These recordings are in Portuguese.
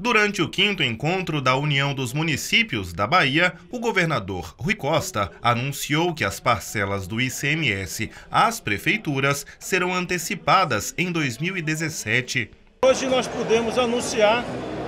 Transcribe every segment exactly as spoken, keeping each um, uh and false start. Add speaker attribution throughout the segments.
Speaker 1: Durante o quinto encontro da União dos Municípios da Bahia, o governador Rui Costa anunciou que as parcelas do I C M S às prefeituras serão antecipadas em dois mil e dezessete.
Speaker 2: Hoje nós podemos anunciar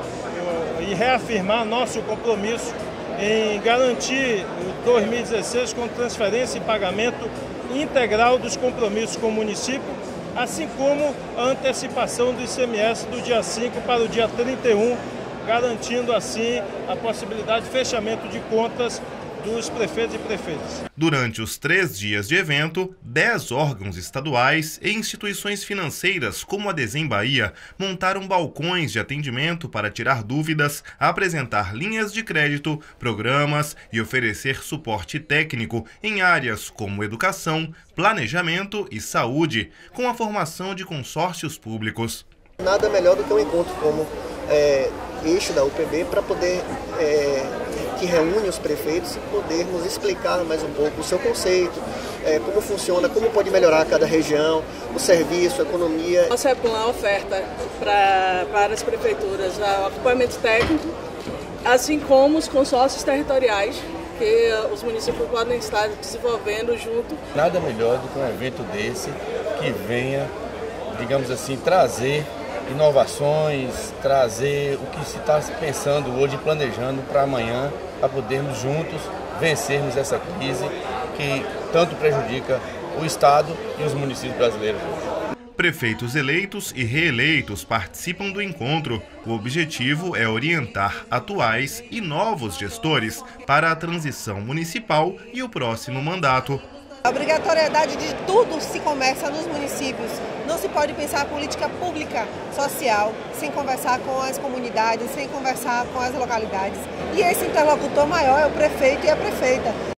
Speaker 2: e reafirmar nosso compromisso em garantir o dois mil e dezesseis com transferência e pagamento integral dos compromissos com o município, assim como a antecipação do I C M S do dia cinco para o dia trinta e um, garantindo assim a possibilidade de fechamento de contas dos prefeitos e prefeitas.
Speaker 1: Durante os três dias de evento, dez órgãos estaduais e instituições financeiras, como a Desen Bahia, montaram balcões de atendimento para tirar dúvidas, apresentar linhas de crédito, programas e oferecer suporte técnico em áreas como educação, planejamento e saúde, com a formação de consórcios públicos.
Speaker 3: Nada melhor do que um encontro como é, eixo da U P B para poder... É, que reúne os prefeitos e podermos explicar mais um pouco o seu conceito, é, como funciona, como pode melhorar cada região, o serviço, a economia.
Speaker 4: Nosso E-Plan oferta pra, para as prefeituras o acompanhamento técnico, assim como os consórcios territoriais que os municípios podem estar desenvolvendo junto.
Speaker 5: Nada melhor do que um evento desse que venha, digamos assim, trazer inovações, trazer o que se está pensando hoje, planejando para amanhã, para podermos juntos vencermos essa crise que tanto prejudica o Estado e os municípios brasileiros.
Speaker 1: Prefeitos eleitos e reeleitos participam do encontro. O objetivo é orientar atuais e novos gestores para a transição municipal e o próximo mandato.
Speaker 6: A obrigatoriedade de tudo se começa nos municípios. Não se pode pensar a política pública social sem conversar com as comunidades, sem conversar com as localidades. E esse interlocutor maior é o prefeito e a prefeita.